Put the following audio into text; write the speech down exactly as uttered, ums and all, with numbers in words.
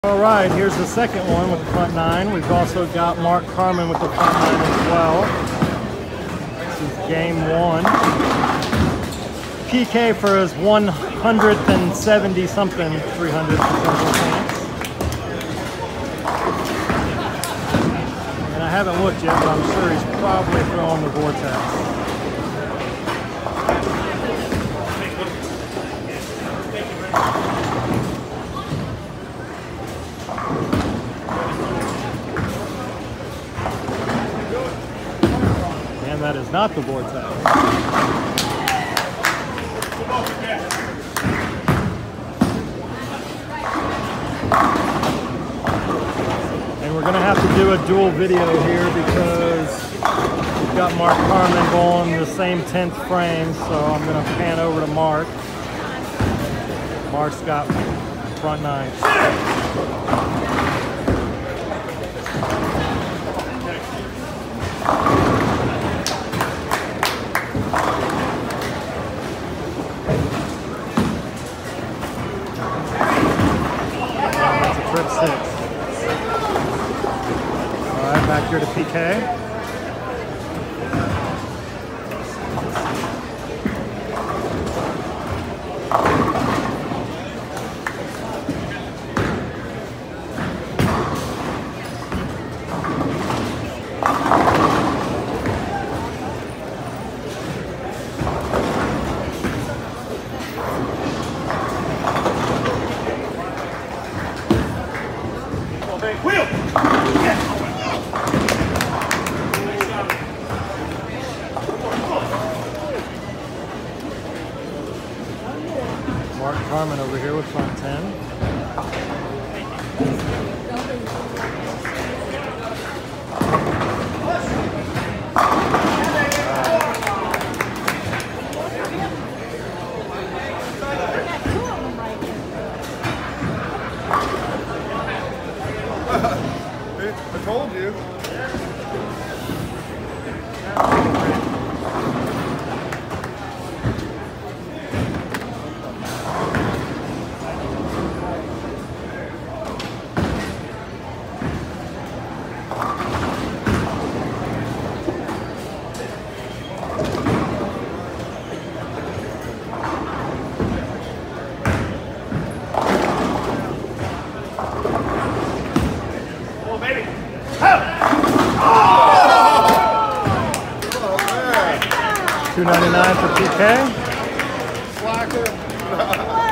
All right, here's the second one with the front nine. We've also got Mark Carman with the front nine as well. This is game one. P K for his one hundred seventy something three hundred potential chance. And I haven't looked yet, but I'm sure he's probably throwing the Vortex. And that is not the Vortex. And we're going to have to do a dual video here because we've got Mark Carman going the same tenth frame, so I'm going to pan over to Mark. Mark's got front nine. Trip six. All right, back here to P K. Wheel! Mark Carman over here with front ten. I told you. two ninety-nine for P K. Slacker.